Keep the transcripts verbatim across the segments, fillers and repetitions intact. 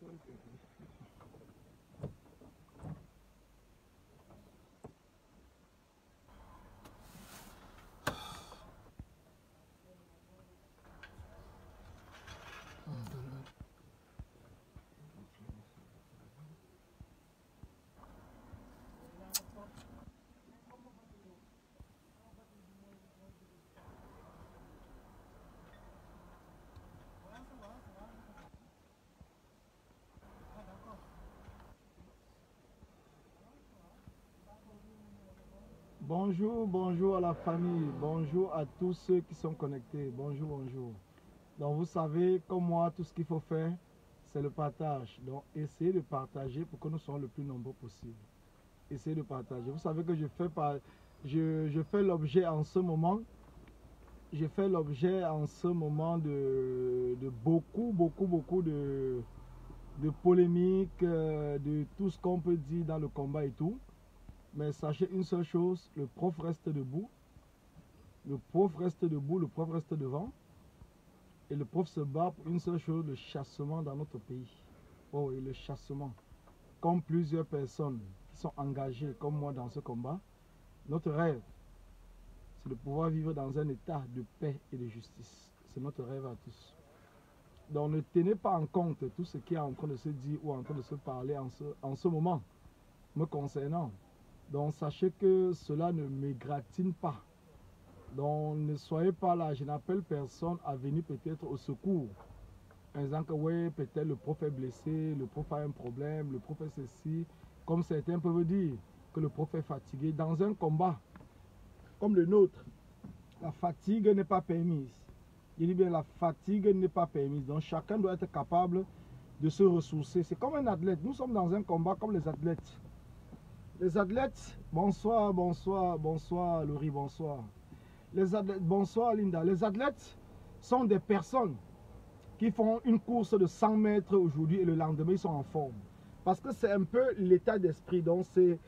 Bonjour, bonjour à la famille, bonjour à tous ceux qui sont connectés, bonjour, bonjour. Donc vous savez, comme moi, tout ce qu'il faut faire, c'est le partage. Donc essayez de partager pour que nous soyons le plus nombreux possible. Essayez de partager. Vous savez que je fais, par, je, je fais l'objet en ce moment, je fais l'objet en ce moment de, de beaucoup, beaucoup, beaucoup de, de polémiques, de tout ce qu'on peut dire dans le combat et tout. Mais sachez une seule chose, le prof reste debout, le prof reste debout, le prof reste devant, et le prof se bat pour une seule chose, le chassement dans notre pays. Oh, et le chassement. Comme plusieurs personnes qui sont engagées comme moi dans ce combat, notre rêve, c'est de pouvoir vivre dans un état de paix et de justice. C'est notre rêve à tous. Donc ne tenez pas en compte tout ce qui est en train de se dire ou en train de se parler en ce, en ce moment, me concernant. Donc sachez que cela ne m'égratine pas. Donc ne soyez pas là, je n'appelle personne à venir peut-être au secours. En disant que oui, peut-être le prof est blessé, le prof a un problème, le prof est ceci. Comme certains peuvent dire que le prof est fatigué. Dans un combat comme le nôtre, la fatigue n'est pas permise. Je dis bien la fatigue n'est pas permise. Donc chacun doit être capable de se ressourcer. C'est comme un athlète. Nous sommes dans un combat comme les athlètes. Les athlètes, bonsoir, bonsoir, bonsoir, Laurie, bonsoir. Les athlètes, bonsoir, Linda. Les athlètes sont des personnes qui font une course de cent mètres aujourd'hui et le lendemain, ils sont en forme. Parce que c'est un peu l'état d'esprit, donc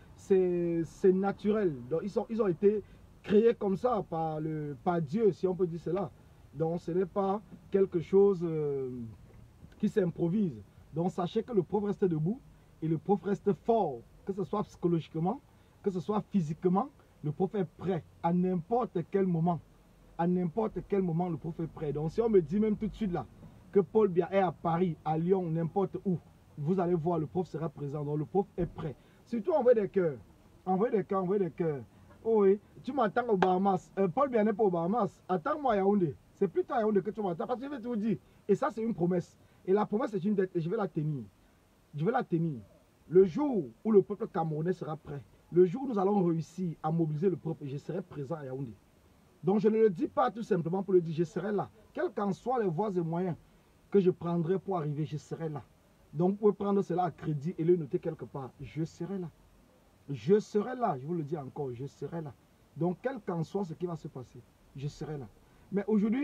c'est naturel. Donc ils, sont, ils ont été créés comme ça par, le, par Dieu, si on peut dire cela. Donc ce n'est pas quelque chose euh, qui s'improvise. Donc sachez que le prof reste debout et le prof reste fort. Que ce soit psychologiquement, que ce soit physiquement, le prof est prêt à n'importe quel moment. À n'importe quel moment, le prof est prêt. Donc, si on me dit même tout de suite là, que Paul Biya est à Paris, à Lyon, n'importe où, vous allez voir, le prof sera présent. Donc, le prof est prêt. Surtout, envoyez des cœurs. Envoyez des cœurs, envoyez des cœurs. Oh oui, tu m'attends au Bahamas. Euh, Paul Biya n'est pas au Bahamas. Attends-moi à Yaoundé. C'est plutôt à Yaoundé que tu m'attends. Parce que je vais te dire. Et ça, c'est une promesse. Et la promesse, c'est une dette. Et je vais la tenir. Je vais la tenir. Le jour où le peuple camerounais sera prêt, le jour où nous allons réussir à mobiliser le peuple, je serai présent à Yaoundé. Donc je ne le dis pas tout simplement pour le dire, je serai là. Quels qu'en soient les voies et moyens que je prendrai pour arriver, je serai là. Donc vous pouvez prendre cela à crédit et le noter quelque part. Je serai là. Je serai là, je vous le dis encore, je serai là. Donc quel qu'en soit ce qui va se passer, je serai là. Mais aujourd'hui,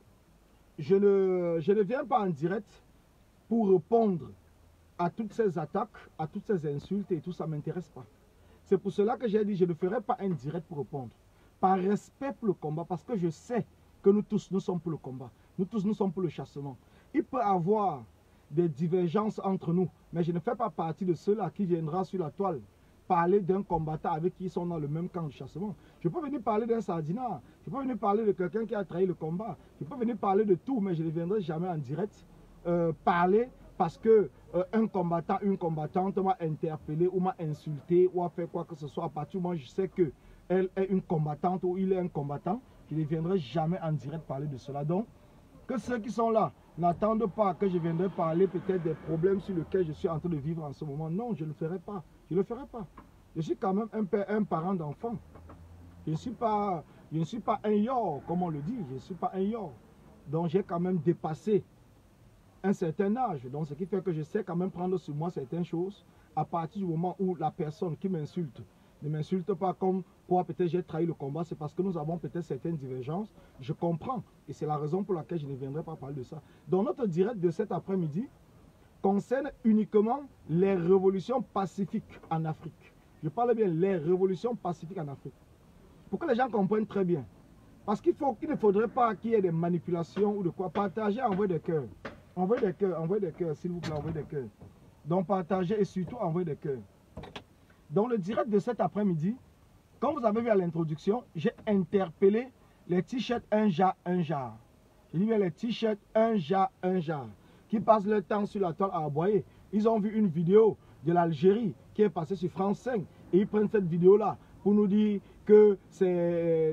je ne, je ne viens pas en direct pour répondre à toutes ces attaques, à toutes ces insultes et tout ça ne m'intéresse pas. C'est pour cela que j'ai dit je ne ferai pas un direct pour répondre. Par respect pour le combat, parce que je sais que nous tous, nous sommes pour le combat. Nous tous, nous sommes pour le chassement. Il peut y avoir des divergences entre nous, mais je ne fais pas partie de ceux-là qui viendra sur la toile parler d'un combattant avec qui ils sont dans le même camp de chassement. Je peux venir parler d'un sardinat, je peux venir parler de quelqu'un qui a trahi le combat, je peux venir parler de tout, mais je ne viendrai jamais en direct euh, parler parce que euh, un combattant, une combattante m'a interpellé ou m'a insulté ou a fait quoi que ce soit. À partir du moment où je sais qu'elle est une combattante ou il est un combattant, je ne viendrai jamais en direct parler de cela. Donc, que ceux qui sont là n'attendent pas que je viendrai parler peut-être des problèmes sur lesquels je suis en train de vivre en ce moment. Non, je ne le ferai pas. Je ne le ferai pas. Je suis quand même un, père, un parent d'enfant. Je ne suis pas, je ne suis pas un yor, comme on le dit. Je ne suis pas un yor. Donc, j'ai quand même dépassé un certain âge. Donc, ce qui fait que je sais quand même prendre sur moi certaines choses à partir du moment où la personne qui m'insulte ne m'insulte pas comme quoi peut-être j'ai trahi le combat. C'est parce que nous avons peut-être certaines divergences. Je comprends. Et c'est la raison pour laquelle je ne viendrai pas parler de ça. Donc, notre direct de cet après-midi concerne uniquement les révolutions pacifiques en Afrique. Je parle bien les révolutions pacifiques en Afrique. Pour que les gens comprennent très bien. Parce qu'il faut, qu'il ne faudrait pas qu'il y ait des manipulations ou de quoi. Partager, envoyer des cœurs. Envoyez des cœurs, envoyez des cœurs, s'il vous plaît, envoyez des cœurs. Donc partagez et surtout envoyez des cœurs. Dans le direct de cet après-midi, comme vous avez vu à l'introduction, j'ai interpellé les t-shirts un jar, un jar. Je dis bien les t-shirts un jar, un jar, qui passent leur temps sur la toile à aboyer. Ils ont vu une vidéo de l'Algérie qui est passée sur France cinq et ils prennent cette vidéo-là pour nous dire que c'est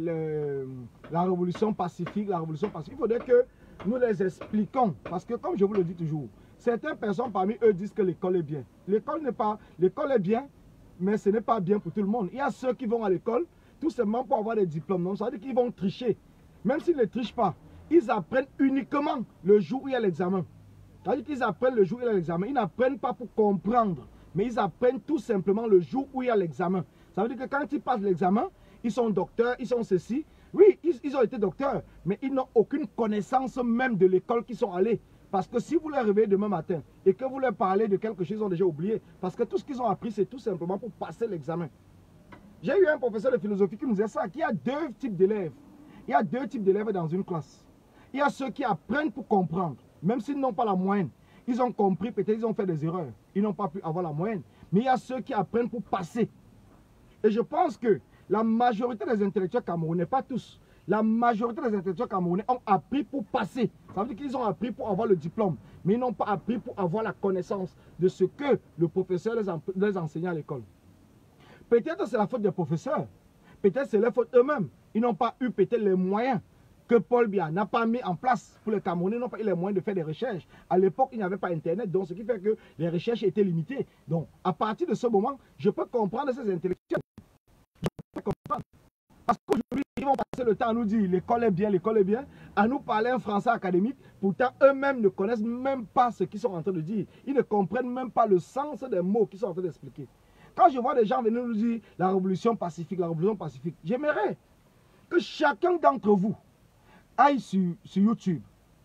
la révolution pacifique, la révolution pacifique. Il faudrait que nous les expliquons, parce que comme je vous le dis toujours, certaines personnes parmi eux disent que l'école est bien. L'école n'est pas, l'école est bien, mais ce n'est pas bien pour tout le monde. Il y a ceux qui vont à l'école tout simplement pour avoir des diplômes. Donc ça veut dire qu'ils vont tricher. Même s'ils ne trichent pas, ils apprennent uniquement le jour où il y a l'examen. Ça veut dire qu'ils apprennent le jour où il y a l'examen. Ils n'apprennent pas pour comprendre, mais ils apprennent tout simplement le jour où il y a l'examen. Ça veut dire que quand ils passent l'examen, ils sont docteurs, ils sont ceci. Oui, ils, ils ont été docteurs, mais ils n'ont aucune connaissance même de l'école qu'ils sont allés. Parce que si vous les réveillez demain matin et que vous leur parlez de quelque chose, ils ont déjà oublié. Parce que tout ce qu'ils ont appris, c'est tout simplement pour passer l'examen. J'ai eu un professeur de philosophie qui nous disait ça, qu'il y a deux types d'élèves. Il y a deux types d'élèves dans une classe. Il y a ceux qui apprennent pour comprendre, même s'ils n'ont pas la moyenne. Ils ont compris, peut-être ils ont fait des erreurs. Ils n'ont pas pu avoir la moyenne. Mais il y a ceux qui apprennent pour passer. Et je pense que la majorité des intellectuels camerounais, pas tous, la majorité des intellectuels camerounais ont appris pour passer. Ça veut dire qu'ils ont appris pour avoir le diplôme, mais ils n'ont pas appris pour avoir la connaissance de ce que le professeur les, en, les enseignait à l'école. Peut-être c'est la faute des professeurs, peut-être c'est leur faute eux-mêmes. Ils n'ont pas eu peut-être les moyens que Paul Biya n'a pas mis en place pour les Camerounais, n'ont pas eu les moyens de faire des recherches. À l'époque, il n'y avait pas Internet, donc ce qui fait que les recherches étaient limitées. Donc, à partir de ce moment, je peux comprendre ces intellectuels. Je peux comprendre. Parce qu'aujourd'hui, ils vont passer le temps à nous dire l'école est bien, l'école est bien, à nous parler un français académique. Pourtant, eux-mêmes ne connaissent même pas ce qu'ils sont en train de dire. Ils ne comprennent même pas le sens des mots qu'ils sont en train d'expliquer. Quand je vois des gens venir nous dire la révolution pacifique, la révolution pacifique, j'aimerais que chacun d'entre vous aille sur, sur YouTube.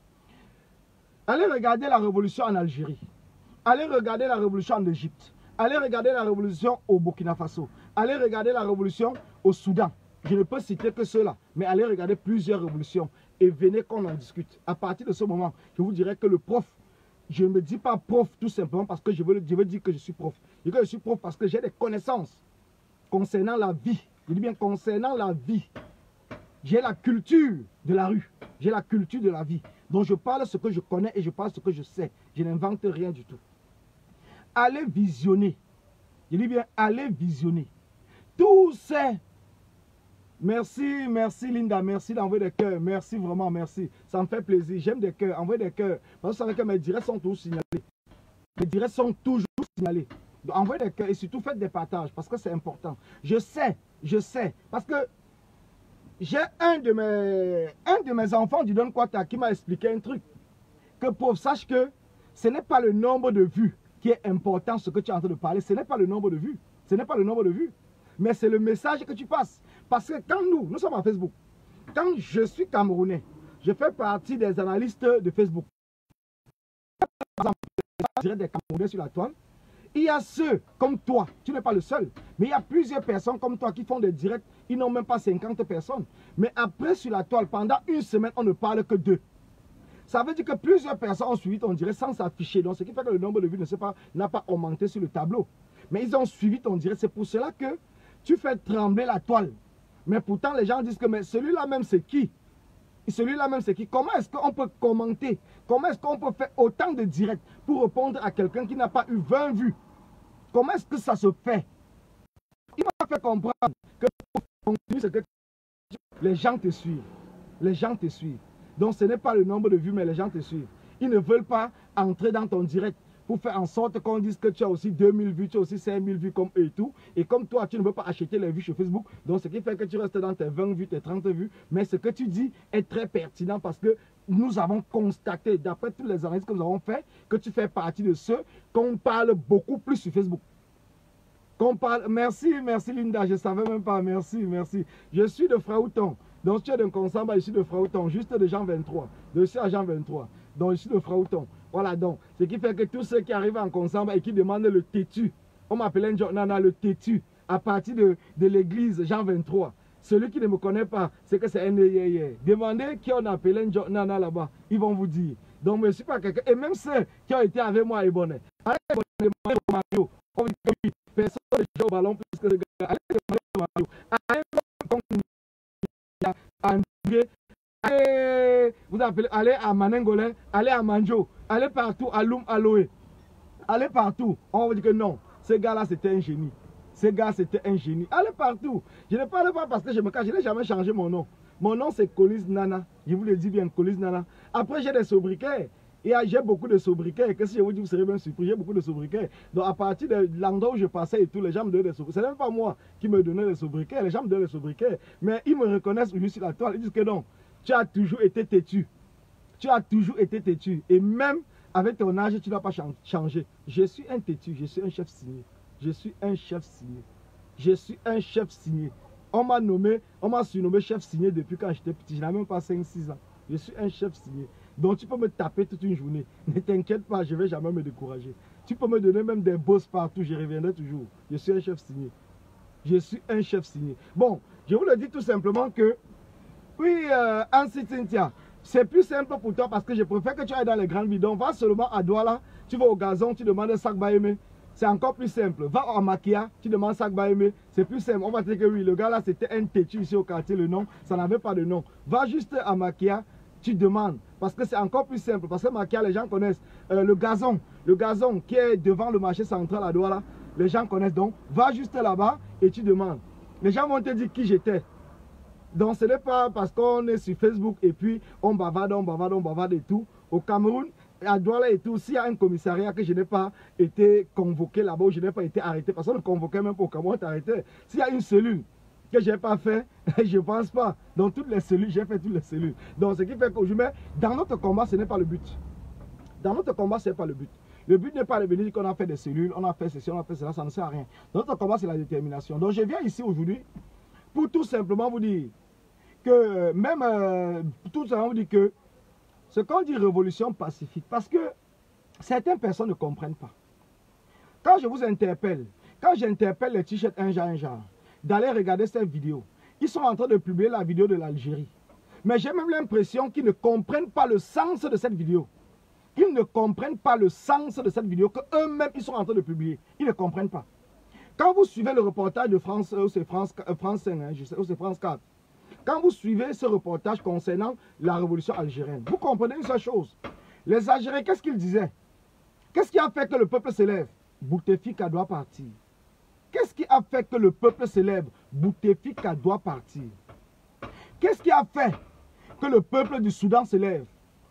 Allez regarder la révolution en Algérie. Allez regarder la révolution en Égypte. Allez regarder la révolution au Burkina Faso. Allez regarder la révolution au Soudan. Je ne peux citer que cela, mais allez regarder plusieurs révolutions et venez qu'on en discute. À partir de ce moment, je vous dirais que le prof, je ne me dis pas prof tout simplement parce que je veux, je veux dire que je suis prof. Je dis que je suis prof parce que j'ai des connaissances concernant la vie. Je dis bien concernant la vie. J'ai la culture de la rue. J'ai la culture de la vie. Donc je parle ce que je connais et je parle ce que je sais. Je n'invente rien du tout. Allez visionner. Je dis bien allez visionner. Tous ces... Merci, merci Linda, merci d'envoyer des cœurs. Merci vraiment, merci. Ça me fait plaisir. J'aime des cœurs. Envoyez des cœurs. Parce que vous savez que mes directs sont toujours signalés. Mes directs sont toujours signalés. Donc envoyez des cœurs et surtout faites des partages parce que c'est important. Je sais, je sais. Parce que j'ai un de mes, un de mes enfants du Don Kwata qui m'a expliqué un truc. Que pour sache que ce n'est pas le nombre de vues qui est important, ce que tu es en train de parler. Ce n'est pas le nombre de vues. Ce n'est pas le nombre de vues. Mais c'est le message que tu passes. Parce que quand nous, nous sommes à Facebook, quand je suis Camerounais, je fais partie des analystes de Facebook. Par exemple, des Camerounais sur la toile. Il y a ceux comme toi, tu n'es pas le seul, mais il y a plusieurs personnes comme toi qui font des directs, ils n'ont même pas cinquante personnes. Mais après sur la toile, pendant une semaine, on ne parle que d'eux. Ça veut dire que plusieurs personnes ont suivi ton direct sans s'afficher. Donc ce qui fait que le nombre de vues ne sait pas, n'a pas augmenté sur le tableau. Mais ils ont suivi ton direct. C'est pour cela que tu fais trembler la toile. Mais pourtant, les gens disent que mais celui-là même, c'est qui? Celui-là même, c'est qui? Comment est-ce qu'on peut commenter? Comment est-ce qu'on peut faire autant de directs pour répondre à quelqu'un qui n'a pas eu vingt vues? Comment est-ce que ça se fait? Il m'a fait comprendre que pour continuer, c'est que les gens te suivent. Les gens te suivent. Donc, ce n'est pas le nombre de vues, mais les gens te suivent. Ils ne veulent pas entrer dans ton direct pour faire en sorte qu'on dise que tu as aussi deux mille vues, tu as aussi cinq mille vues comme eux et tout. Et comme toi, tu ne veux pas acheter les vues sur Facebook. Donc, ce qui fait que tu restes dans tes vingt vues, tes trente vues. Mais ce que tu dis est très pertinent parce que nous avons constaté, d'après toutes les analyses que nous avons fait, que tu fais partie de ceux qu'on parle beaucoup plus sur Facebook. Qu'on parle... Merci, merci Linda, je ne savais même pas. Merci, merci. Je suis de Fraouton. Donc, tu es de Consamba, je suis de Fraouton, juste de Jean vingt-trois. Je suis à Jean vingt-trois. Donc, je suis de Fraouton. Voilà donc. Ce qui fait que tous ceux qui arrivent en Consamba et qui demandent le têtu, on m'appelait un Nana le têtu, à partir de, de l'église Jean vingt-trois. Celui qui ne me connaît pas, c'est que c'est un yéyé. Demandez qui on appelait Nana là-bas, ils vont vous dire. Donc, je ne suis pas quelqu'un. Et même ceux qui ont été avec moi à Ebonne, allez demander au Mario. On dit que oui, personne ne joue au ballon plus que le gars. Allez demander au Mario. Allez à André. Allez, vous appelez, allez à Manengolin, allez à Manjo, allez partout, à Loum, à Loé. Allez partout. On va dire que non, ce gars-là, c'était un génie. Ce gars, c'était un génie. Allez partout. Je ne parle pas parce que je me cache. Je n'ai jamais changé mon nom. Mon nom, c'est Colis Nana. Je vous le dis bien, Colis Nana. Après, j'ai des sobriquets. Et j'ai beaucoup de sobriquets. Qu'est-ce que je vous dis, vous serez bien surpris. J'ai beaucoup de sobriquets. Donc, à partir de l'endroit où je passais et tout, les gens me donnaient des sobriquets. Ce n'est même pas moi qui me donnais des sobriquets. Les gens me donnaient des sobriquets. Mais ils me reconnaissent lui sur la toile. Ils disent que non, tu as toujours été têtu. Tu as toujours été têtu. Et même avec ton âge, tu ne dois pas changer. Je suis un têtu. Je suis un chef signé. Je suis un chef signé. Je suis un chef signé. On m'a nommé, on m'a surnommé chef signé depuis quand j'étais petit. Je n'ai même pas cinq six ans. Je suis un chef signé. Donc tu peux me taper toute une journée. Ne t'inquiète pas, je ne vais jamais me décourager. Tu peux me donner même des bosses partout, je reviendrai toujours. Je suis un chef signé. Je suis un chef signé. Bon, je vous le dis tout simplement que, oui, euh, Ansi Cynthia, c'est plus simple pour toi parce que je préfère que tu ailles dans les grandes bidons. Va seulement à Douala, tu vas au gazon, tu demandes sac Baémé. C'est encore plus simple. Va à Makia, tu demandes sac Baémé. C'est plus simple. On va te dire que oui, le gars là, c'était un têtu ici au quartier, le nom, ça n'avait pas de nom. Va juste à Makia, tu demandes. Parce que c'est encore plus simple. Parce que Makia, les gens connaissent. Euh, le gazon, le gazon qui est devant le marché central à Douala, les gens connaissent. Donc, va juste là-bas et tu demandes. Les gens vont te dire qui j'étais. Donc, ce n'est pas parce qu'on est sur Facebook et puis on bavarde, on bavarde, on bavarde et tout. Au Cameroun, à Douala et tout, s'il y a un commissariat que je n'ai pas été convoqué là-bas, ou je n'ai pas été arrêté, parce qu'on ne convoquait même pas au Cameroun, on arrêté. S'il y a une cellule que je n'ai pas fait, je ne pense pas. Dans toutes les cellules, j'ai fait toutes les cellules. Donc, ce qui fait que je mets, dans notre combat, ce n'est pas le but. Dans notre combat, ce n'est pas le but. Le but n'est pas de venir dire qu'on a fait des cellules, on a fait ceci, on a fait cela, ça ne sert à rien. Dans notre combat, c'est la détermination. Donc, je viens ici aujourd'hui pour tout simplement vous dire que, même, euh, tout simplement vous dire que, ce qu'on dit révolution pacifique, parce que certaines personnes ne comprennent pas. Quand je vous interpelle, quand j'interpelle les t-shirts un genre, un genre, d'aller regarder cette vidéo, ils sont en train de publier la vidéo de l'Algérie. Mais j'ai même l'impression qu'ils ne comprennent pas le sens de cette vidéo. Ils ne comprennent pas le sens de cette vidéo qu'eux-mêmes, ils sont en train de publier. Ils ne comprennent pas. Quand vous suivez le reportage de France, euh, c'est France, euh, France cinq, hein, je sais, c'est France quatre, quand vous suivez ce reportage concernant la révolution algérienne, vous comprenez une seule chose. Les Algériens, qu'est-ce qu'ils disaient? Qu'est-ce qui a fait que le peuple s'élève? Bouteflika doit partir. Qu'est-ce qui a fait que le peuple s'élève? Bouteflika doit partir. Qu'est-ce qui a fait que le peuple du Soudan s'élève?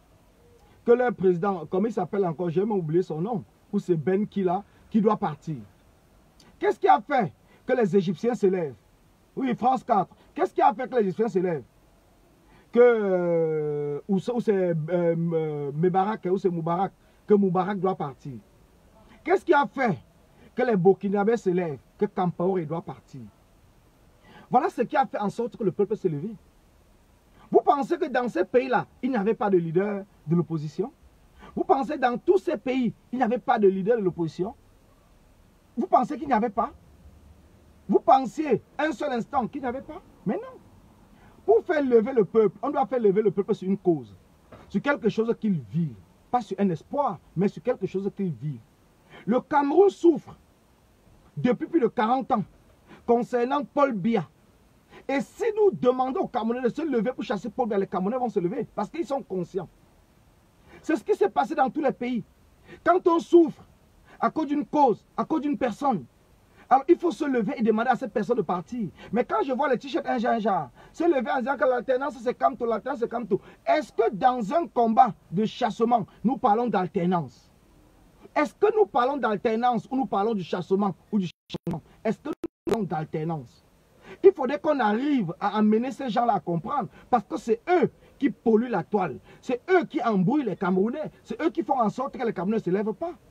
Que leur président, comme il s'appelle encore, j'ai même oublié son nom, ou c'est Ben Kila, qui doit partir. Qu'est-ce qui a fait que les Égyptiens s'élèvent? Oui, France quatre. Qu'est-ce qui a fait que les Égyptiens s'élèvent? Que, euh, ou c'est euh, euh, Mebarak, ou c'est Moubarak, que Moubarak doit partir. Qu'est-ce qui a fait que les Burkinabés s'élèvent? Que Kampaoré doit partir. Voilà ce qui a fait en sorte que le peuple s'est levé. Vous pensez que dans ces pays-là, il n'y avait pas de leader de l'opposition? Vous pensez que dans tous ces pays, il n'y avait pas de leader de l'opposition? Vous pensez qu'il n'y avait pas? Vous pensiez un seul instant qu'il n'y avait pas? Mais non. Pour faire lever le peuple, on doit faire lever le peuple sur une cause. Sur quelque chose qu'il vit. Pas sur un espoir, mais sur quelque chose qu'il vit. Le Cameroun souffre depuis plus de quarante ans concernant Paul Biya. Et si nous demandons aux Camerounais de se lever pour chasser Paul Biya, les Camerounais vont se lever parce qu'ils sont conscients. C'est ce qui s'est passé dans tous les pays. Quand on souffre à cause d'une cause, à cause d'une personne, alors il faut se lever et demander à cette personne de partir. Mais quand je vois les t-shirts un genre, un genre, se lever en disant que l'alternance c'est comme tout, l'alternance c'est comme tout. Est-ce que dans un combat de chassement, nous parlons d'alternance? Est-ce que nous parlons d'alternance ou nous parlons du chassement ou du chassement? Est-ce que nous parlons d'alternance? Il faudrait qu'on arrive à amener ces gens-là à comprendre parce que c'est eux qui polluent la toile. C'est eux qui embrouillent les Camerounais. C'est eux qui font en sorte que les Camerounais ne se lèvent pas.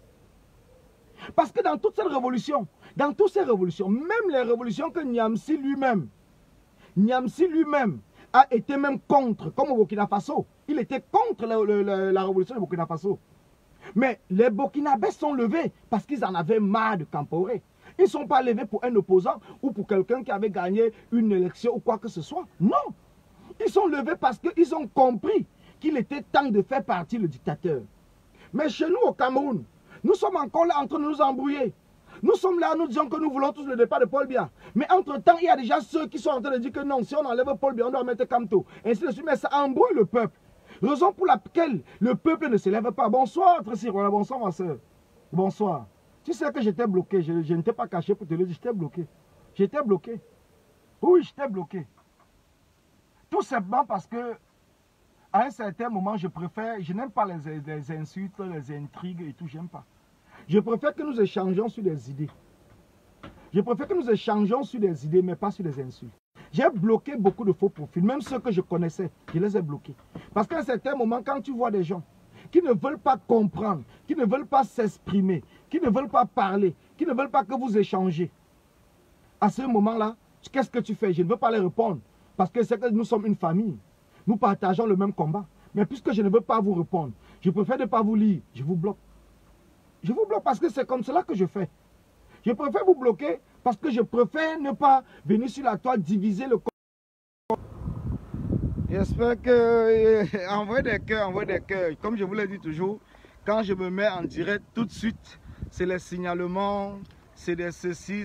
Parce que dans toute cette révolution, dans toutes ces révolutions, même les révolutions que Niamsi lui-même, Niamsi lui-même a été même contre, comme au Burkina Faso. Il était contre la, la, la révolution du Burkina Faso. Mais les Burkinabés sont levés parce qu'ils en avaient marre de Kampaoré. Ils ne sont pas levés pour un opposant ou pour quelqu'un qui avait gagné une élection ou quoi que ce soit. Non. Ils sont levés parce qu'ils ont compris qu'il était temps de faire partie le dictateur. Mais chez nous, au Cameroun, nous sommes encore là en train de nous embrouiller. Nous sommes là, nous disons que nous voulons tous le départ de Paul Biya. Mais entre-temps, il y a déjà ceux qui sont en train de dire que non, si on enlève Paul Biya, on doit mettre Kamto. Ainsi de suite, mais ça embrouille le peuple. Raison pour laquelle le peuple ne se lève pas. Bonsoir, Tracy, bonsoir, ma soeur. Bonsoir. Tu sais que j'étais bloqué, je, je ne t'ai pas caché pour te le dire, j'étais bloqué. J'étais bloqué. Oui, j'étais bloqué. Tout simplement parce que, à un certain moment, je préfère, je n'aime pas les, les insultes, les intrigues et tout, j'aime pas. Je préfère que nous échangeons sur des idées. Je préfère que nous échangeons sur des idées, mais pas sur des insultes. J'ai bloqué beaucoup de faux profils, même ceux que je connaissais, je les ai bloqués. Parce qu'à un certain moment, quand tu vois des gens qui ne veulent pas comprendre, qui ne veulent pas s'exprimer, qui ne veulent pas parler, qui ne veulent pas que vous échangez, à ce moment-là, qu'est-ce que tu fais? Je ne veux pas les répondre, parce que c'est que nous sommes une famille. Nous partageons le même combat. Mais puisque je ne veux pas vous répondre, je préfère ne pas vous lire, je vous bloque. Je vous bloque parce que c'est comme cela que je fais. Je préfère vous bloquer parce que je préfère ne pas venir sur la toile diviser le corps. J'espère que... Euh, envoyez des cœurs, envoyez des cœurs. Comme je vous l'ai dit toujours, quand je me mets en direct, tout de suite, c'est les signalements, c'est des ceci.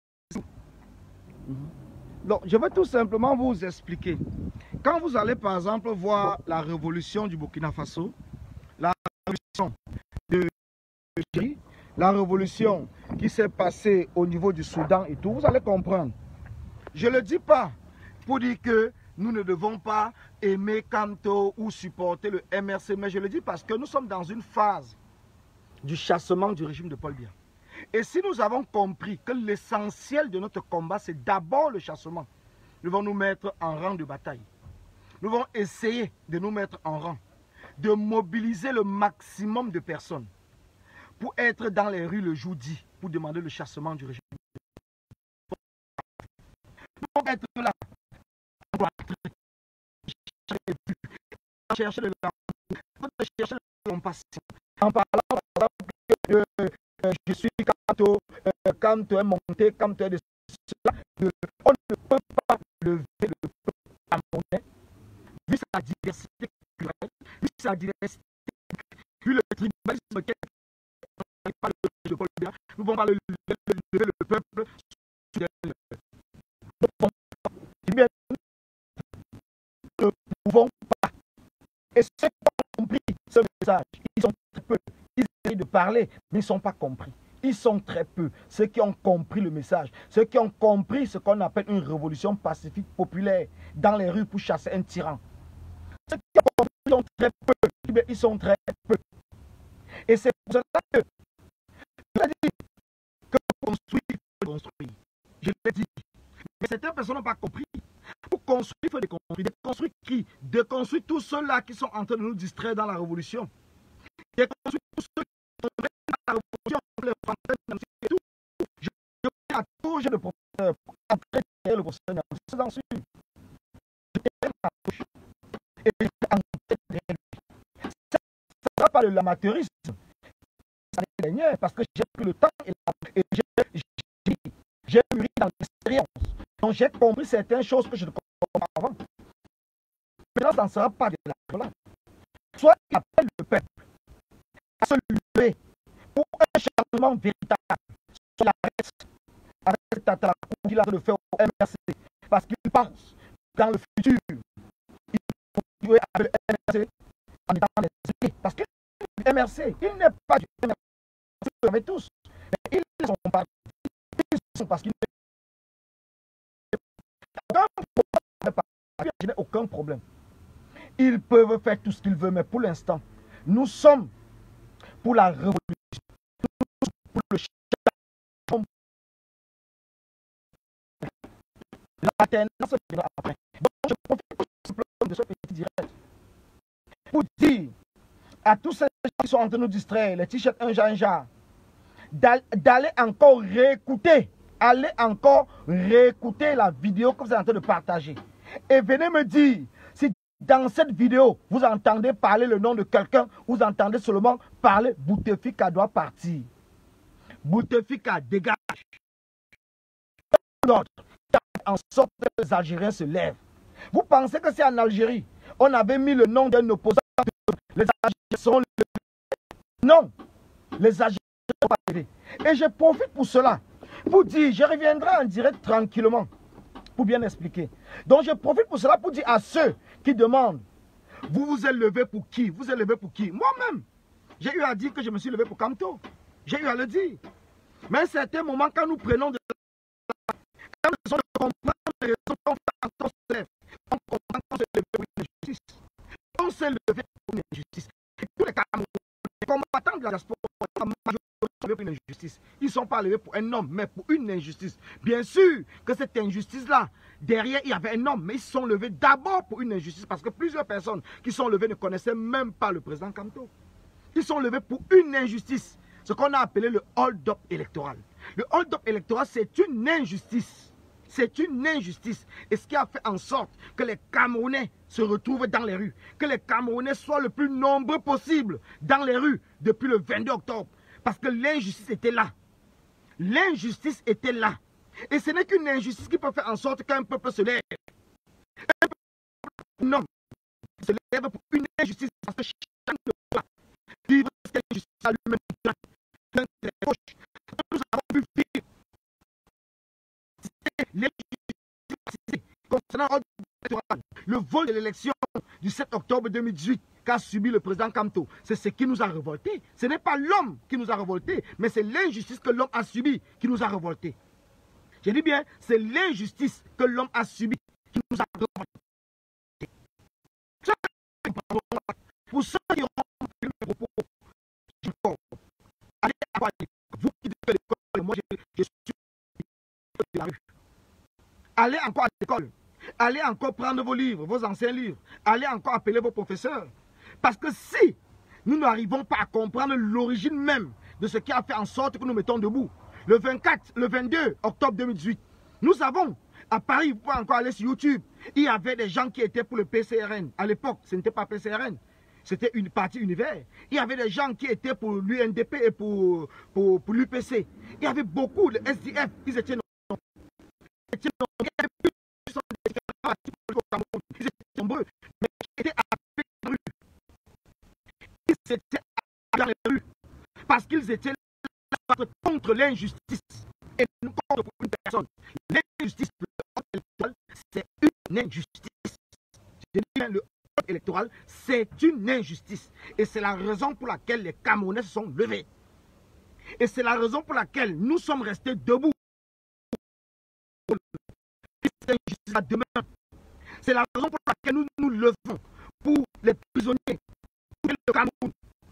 Donc, je vais tout simplement vous expliquer. Quand vous allez par exemple voir la révolution du Burkina Faso, la révolution de la révolution qui s'est passée au niveau du Soudan et tout, vous allez comprendre. Je ne le dis pas pour dire que nous ne devons pas aimer Kamto ou supporter le M R C, mais je le dis parce que nous sommes dans une phase du chassement du régime de Paul Biya. Et si nous avons compris que l'essentiel de notre combat, c'est d'abord le chassement, nous allons nous mettre en rang de bataille. Nous allons essayer de nous mettre en rang, de mobiliser le maximum de personnes pour être dans les rues le jour dit, pour demander le chassement du régime. Pour être là, on doit chercher le l'amour, chercher la compassion. En parlant, par exemple, que euh, je suis Kamto, euh, Kamto est monté, Kamto est de cela, de, on ne peut pas lever le peuple camerounais, vu sa diversité culturelle, vu sa diversité, vu le tribalisme qu'elle pas le Paul Biya, nous ne pouvons pas lever le, le, le peuple. Nous ne pouvons pas. Et ceux qui ont compris ce message, ils sont très peu. Ils essayent de parler, mais ils ne sont pas compris. Ils sont très peu. Ceux qui ont compris le message, ceux qui ont compris ce qu'on appelle une révolution pacifique populaire dans les rues pour chasser un tyran. Ceux qui ont compris, ils sont très peu. Ils sont très peu. Et c'est pour cela que je l'ai dit que pour construire, il faut construire. Je l'ai dit. Mais certaines personnes n'ont pas compris. Pour construire, il faut déconstruire. Déconstruire qui? Déconstruire tous ceux-là qui sont en train de nous distraire dans la révolution. Déconstruire tous ceux qui sont dans la révolution, les Français et tout. Je vais à tout j'ai le professeur pour entrer derrière le professeur. C'est dans ce je tiens ma touche. Et je vais entrer derrière lui. Ça ne sera pas de l'amateurisme. Parce que j'ai pris le temps et j'ai mûri dans l'expérience. Donc j'ai compris certaines choses que je ne comprenais pas avant. Maintenant, ça ne sera pas de la violence. Soit il appelle le peuple à se lever pour un changement véritable. Soit la reste avec cette attaque qu'il a de faire au M R C. Parce qu'il pense dans le futur, il faut jouer avec le M R C en étant les alliés. Parce que le M R C, il n'est pas du M R C. Vous savez tous, mais ils sont pas, ils sont parce qu'ils je n'ai aucun problème. Ils peuvent faire tout ce qu'ils veulent, mais pour l'instant, nous sommes pour la révolution, pour le changement. L'alternance viendra après. Donc, je profite tout simplement de ce petit direct pour dire à tous ceux qui sont en train de nous distraire, les t-shirts un jar, un jar, d'aller encore réécouter, allez encore réécouter la vidéo que vous êtes en train de partager. Et venez me dire si dans cette vidéo, vous entendez parler le nom de quelqu'un, vous entendez seulement parler Bouteflika doit partir. Bouteflika dégage. d'ordre qui a fait en sorte que les Algériens se lèvent. Vous pensez que c'est en Algérie, on avait mis le nom d'un opposant, les Algériens seront levés? Non, les Algériens ne sont pas levés. Et je profite pour cela, pour dire, je reviendrai en direct tranquillement, pour bien expliquer. Donc je profite pour cela pour dire à ceux qui demandent, vous vous êtes levé pour qui? Vous êtes levé pour qui? Moi-même, j'ai eu à dire que je me suis levé pour Kamto. J'ai eu à le dire. Mais à un certain moment, quand nous prenons de la... Quand nous sommes de comprendre les raisons qu'on fait quand on se lève, on comprend qu'on s'est levé pour une injustice. On s'est levé pour une injustice. Et tous les Camerounais, les combattants de la diaspora, la majorité sont levés pour une injustice. Ils ne sont pas levés pour un homme, mais pour une injustice. Bien sûr que cette injustice-là, derrière, il y avait un homme, mais ils se sont levés d'abord pour une injustice, parce que plusieurs personnes qui sont levées ne connaissaient même pas le président Kamto. Ils sont levés pour une injustice, ce qu'on a appelé le hold-up électoral. Le hold-up électoral, c'est une injustice. C'est une injustice. Et ce qui a fait en sorte que les Camerounais se retrouvent dans les rues, que les Camerounais soient le plus nombreux possible dans les rues depuis le vingt-deux octobre. Parce que l'injustice était là. L'injustice était là. Et ce n'est qu'une injustice qui peut faire en sorte qu'un peuple se lève. Un peuple, non, se lève pour une injustice parce que chacun ne peut pas vivre cette injustice à lui-même. Nous avons vu vivre l'injustice concernant le vol de l'élection du sept octobre deux mille dix-huit qu'a subi le président Kamto. C'est ce qui nous a révoltés. Ce n'est pas l'homme qui nous a révoltés, mais c'est l'injustice que l'homme a subie qui nous a révoltés. Je dis bien, c'est l'injustice que l'homme a subie qui nous a révoltés. Pour ceux qui ont compris mes propos, allez à l'école. Vous qui dites que l'école, moi je, je suis de la rue. Allez encore à l'école. Allez encore prendre vos livres, vos anciens livres. Allez encore appeler vos professeurs. Parce que si nous n'arrivons pas à comprendre l'origine même de ce qui a fait en sorte que nous mettons debout, le vingt-quatre, le vingt-deux octobre deux mille dix-huit, nous avons, à Paris, vous pouvez encore aller sur YouTube, il y avait des gens qui étaient pour le P C R N. À l'époque, ce n'était pas P C R N. C'était une partie univers. Il y avait des gens qui étaient pour l'U N D P et pour, pour, pour l'U P C. Il y avait beaucoup de S D F qui étaient nombreux. Ils étaient nombreux, mais qui étaient dans les rues. Ils étaient dans les rues parce qu'ils étaient là contre l'injustice et non contre une personne. L'injustice, c'est une injustice. Je dis bien, le électoral, c'est une injustice. Et c'est la raison pour laquelle les Camerounais se sont levés. Et c'est la raison pour laquelle nous sommes restés debout. C'est la raison pour laquelle nous nous levons pour les prisonniers, pour le Cameroun.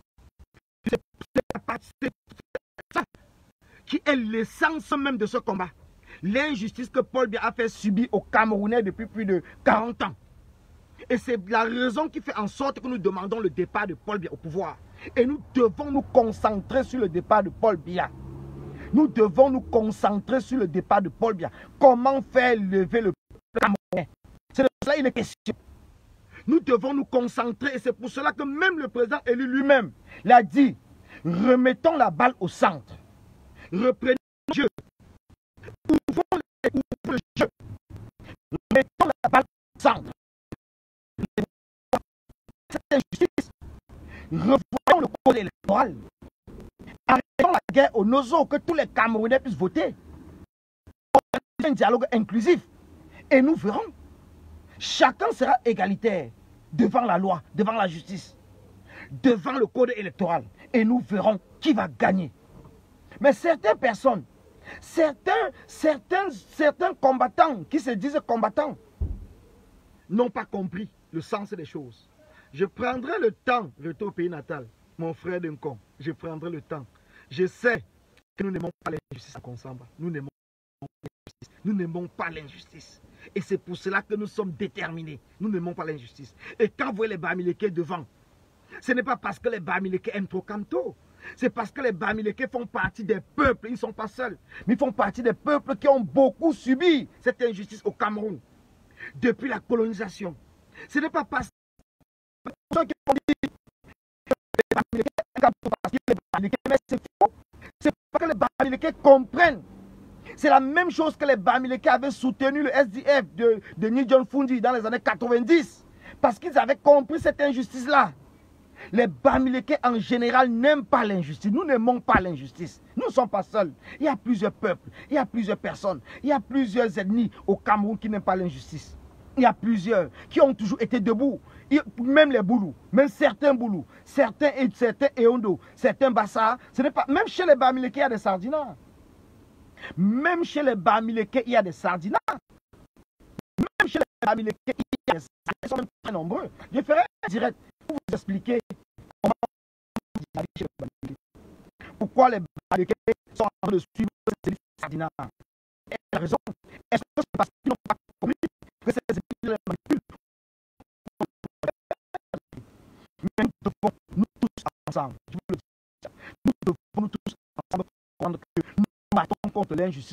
C'est ça qui est l'essence même de ce combat. L'injustice que Paul Biya a fait subir aux Camerounais depuis plus de quarante ans. Et c'est la raison qui fait en sorte que nous demandons le départ de Paul Biya au pouvoir. Et nous devons nous concentrer sur le départ de Paul Biya. Nous devons nous concentrer sur le départ de Paul Biya. Comment faire lever le peuple camerounais? C'est de cela une question. Nous devons nous concentrer et c'est pour cela que même le président élu lui-même l'a dit. Remettons la balle au centre. Reprenons le jeu. Ouvrons le jeu. Remettons la balle au centre. Cette injustice. Revoyons le code électoral. Arrêtons la guerre au nozo, que tous les Camerounais puissent voter. Organisons un dialogue inclusif. Et nous verrons. Chacun sera égalitaire devant la loi, devant la justice, devant le code électoral. Et nous verrons qui va gagner. Mais certaines personnes, certains, certains, certains combattants qui se disent combattants, n'ont pas compris le sens des choses. Je prendrai le temps, retour au pays natal, mon frère Denkon, je prendrai le temps. Je sais que nous n'aimons pas l'injustice à Konsamba. Nous n'aimons pas l'injustice. Nous n'aimons pas l'injustice. Et c'est pour cela que nous sommes déterminés. Nous n'aimons pas l'injustice. Et quand vous voyez les Bamileke devant, ce n'est pas parce que les Bamileke aiment trop Kamto. C'est parce que les Bamileke font partie des peuples. Ils ne sont pas seuls. Mais ils font partie des peuples qui ont beaucoup subi cette injustice au Cameroun. Depuis la colonisation. Ce n'est pas parce que ceux qui ont dit que les Bamileke aiment Kamto parce que les Bamileke, mais c'est faux. C'est parce que les Bamileke comprennent C'est la même chose que les Bamileke avaient soutenu le S D F de, de Ni John Fundi dans les années quatre-vingt-dix. Parce qu'ils avaient compris cette injustice-là. Les Bamileke en général n'aiment pas l'injustice. Nous n'aimons pas l'injustice. Nous ne sommes pas seuls. Il y a plusieurs peuples, il y a plusieurs personnes, il y a plusieurs ethnies au Cameroun qui n'aiment pas l'injustice. Il y a plusieurs qui ont toujours été debout. Même les Boulous, même certains Boulous, certains, certains Eondo, certains Bassa. Ce n'est pas, même chez les Bamileke, il y a des sardinats. Même chez les Bamileke, il y a des sardinats. Même chez les Bamileke, il y a des sardinats. Ils sont même très nombreux. Je ferai un direct pour vous expliquer comment chez les Bamileke. Pourquoi les Bamileke sont en train de suivre ces sardinats. Et la raison, est-ce que c'est parce qu'ils n'ont pas compris que ces élites les manipulent? Mais nous devons, nous tous ensemble, je vous le dis, nous devons nous tous ensemble comprendre que nous battons contre l'injustice.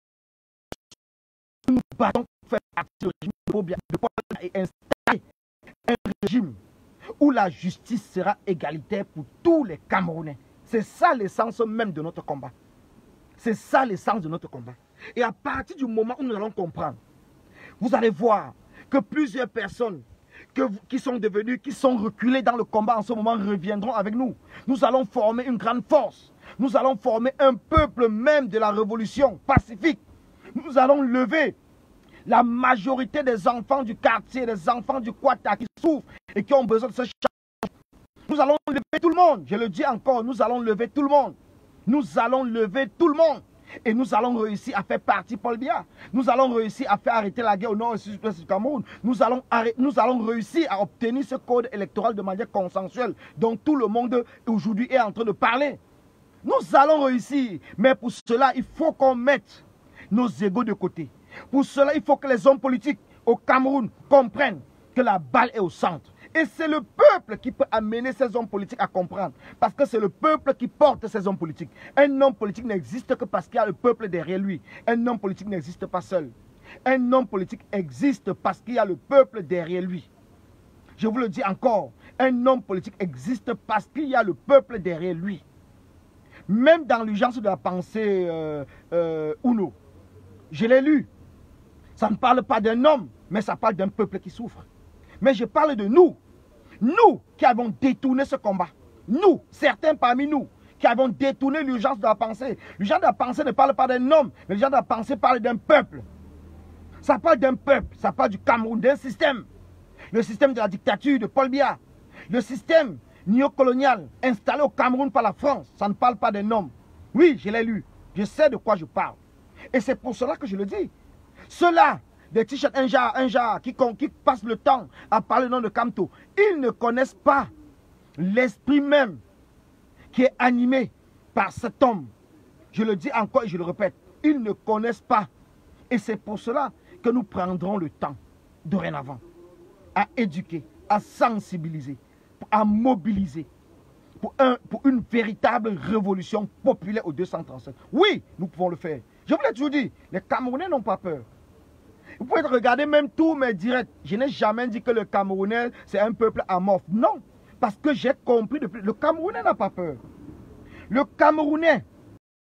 Nous battons pour faire partie du régime de Paul et installer un régime où la justice sera égalitaire pour tous les Camerounais. C'est ça l'essence même de notre combat. C'est ça l'essence de notre combat. Et à partir du moment où nous allons comprendre, vous allez voir que plusieurs personnes que, qui sont devenues, qui sont reculées dans le combat en ce moment reviendront avec nous. Nous allons former une grande force. Nous allons former un peuple même de la révolution pacifique. Nous allons lever la majorité des enfants du quartier, des enfants du Kwata qui souffrent et qui ont besoin de ce changement. Nous allons lever tout le monde. Je le dis encore, nous allons lever tout le monde. Nous allons lever tout le monde. Et nous allons réussir à faire partie Paul Biya. Nous allons réussir à faire arrêter la guerre au nord et au sud-ouest du Cameroun. Nous allons, nous allons réussir à obtenir ce code électoral de manière consensuelle dont tout le monde aujourd'hui est en train de parler. Nous allons réussir. Mais pour cela, il faut qu'on mette nos égos de côté. Pour cela, il faut que les hommes politiques au Cameroun comprennent que la balle est au centre. Et c'est le peuple qui peut amener ces hommes politiques à comprendre. Parce que c'est le peuple qui porte ces hommes politiques. Un homme politique n'existe que parce qu'il y a le peuple derrière lui. Un homme politique n'existe pas seul. Un homme politique existe parce qu'il y a le peuple derrière lui. Je vous le dis encore. Un homme politique existe parce qu'il y a le peuple derrière lui. Même dans l'urgence de la pensée euh, euh, Uno, je l'ai lu. Ça ne parle pas d'un homme, mais ça parle d'un peuple qui souffre. Mais je parle de nous. Nous qui avons détourné ce combat. Nous, certains parmi nous, qui avons détourné l'urgence de la pensée. L'urgence de la pensée ne parle pas d'un homme, mais l'urgence de la pensée parle d'un peuple. Ça parle d'un peuple, ça parle du Cameroun, d'un système. Le système de la dictature de Paul Biya. Le système néocolonial installé au Cameroun par la France. Ça ne parle pas d'un homme. Oui, je l'ai lu. Je sais de quoi je parle. Et c'est pour cela que je le dis. Ceux-là, des t-shirts un genre, un genre, qui, qui passent le temps à parler le nom de Kamto, ils ne connaissent pas l'esprit même qui est animé par cet homme. Je le dis encore et je le répète, ils ne connaissent pas. Et c'est pour cela que nous prendrons le temps, dorénavant, à éduquer, à sensibiliser, à mobiliser pour, un, pour une véritable révolution populaire au deux cent trente-sept. Oui, nous pouvons le faire. Je vous l'ai toujours dit, les Camerounais n'ont pas peur. Vous pouvez regarder même tous mes directs. Je n'ai jamais dit que le Camerounais, c'est un peuple amorphe. Non, parce que j'ai compris depuis. Le Camerounais n'a pas peur. Le Camerounais